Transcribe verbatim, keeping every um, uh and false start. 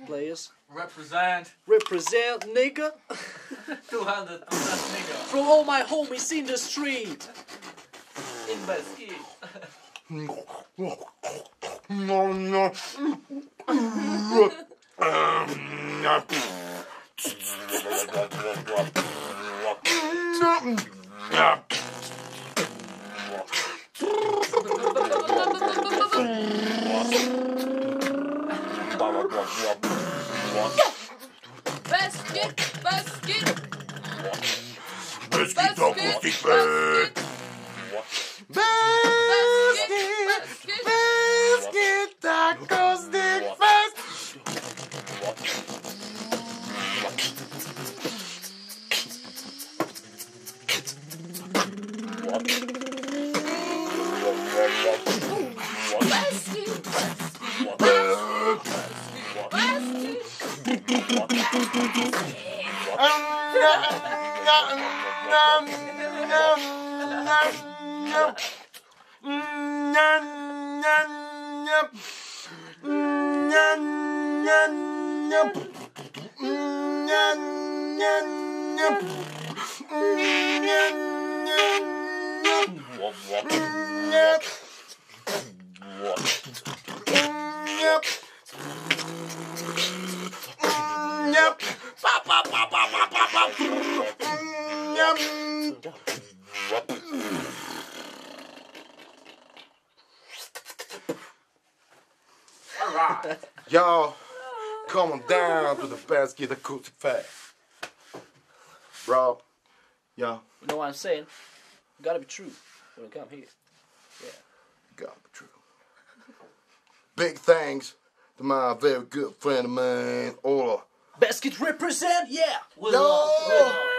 players. Represent. Represent, nigga. two hundred percent nigga. From all my homies in the street. In Beskid. No, no. BezKit, BezKit. BezKit Aqustik Fest. BezKit, BezKit Aqustik Fest. Y'all, come on down to the BezKit Aqustik Fest. Bro, y'all. You know what I'm saying? You gotta be true when you come here. Yeah. Gotta be true. Big thanks to my very good friend of mine, Ola. BezKit represent, yeah! We No! love, we love.